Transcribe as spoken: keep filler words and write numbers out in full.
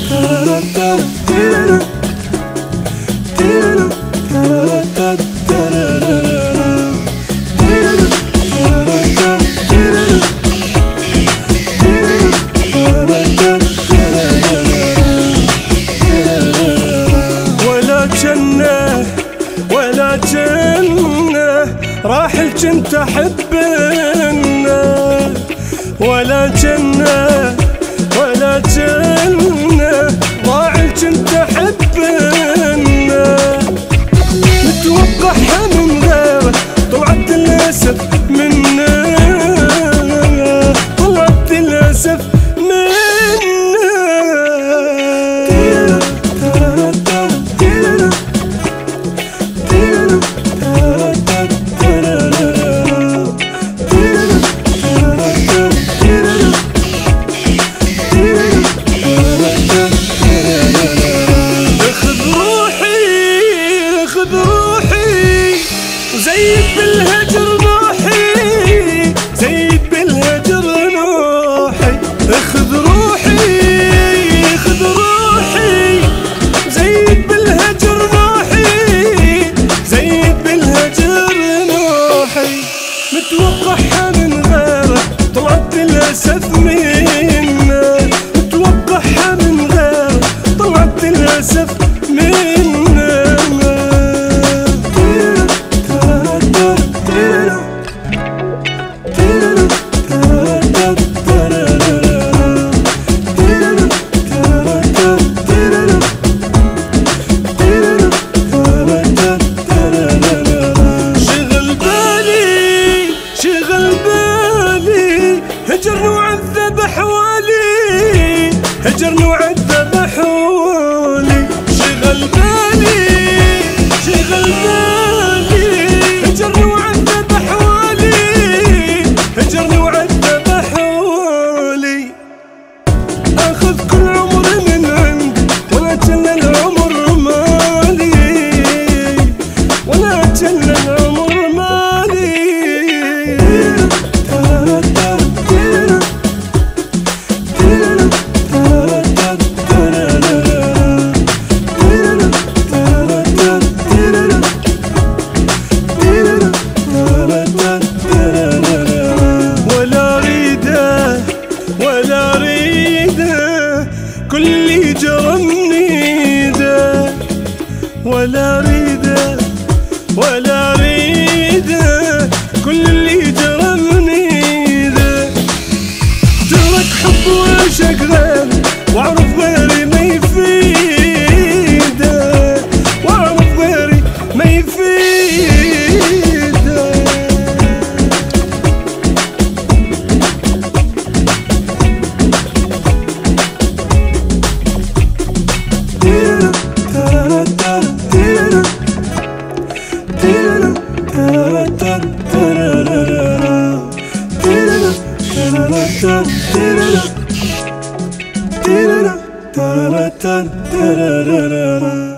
ولا جنة راح الجنت أحبنا، ولا جنة ولا جنة ضاع الجنت أحبنا. نتوقعها من غيره طلعت للأسف منا، طلعت للأسف منا. زيد بالهجر نوحي، زيد بالهجر نوحي، اخذ روحي اخذ روحي. زيد بالهجر نوحي، زيد بالهجر نوحي. متوقعها من غيره طلعت للأسف منا، متوقعها من غيره طلعت للأسف منا. هجرني وعذب حوالي، هجرني وعذب حوالي. شغل بالي شغل بالي، هجرني وعذب حوالي، هجرني وعذب حوالي. اخذ كل عمري من عندي ولا جل العمر مالي، ولا جل العمر مالي. ولا ريده كل اللي جرمني ده، ولا ريده ولا ريده كل اللي جرمني ده. ترك حب وعشق غيري واعرف غيري ما يفيده، واعرف غيري ما يفيده. Da da da da da da da da da da.